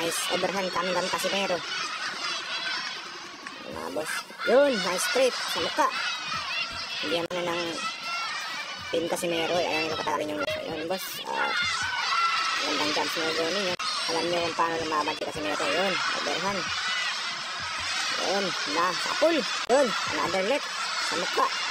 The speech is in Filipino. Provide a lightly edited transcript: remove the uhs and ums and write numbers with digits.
Nice overhand coming from Casimero. Mga boss. Yun, nice straight sa mukha. Hindi naman na ng pin Casimero. Ayan, kapatarin yung yun, boss. Gandang jumps mo Johnny. Alam nyo kung paano lumaban si Casimero. Yun, overhand. Yun, na, sa pool. Yun, another left sa mukha.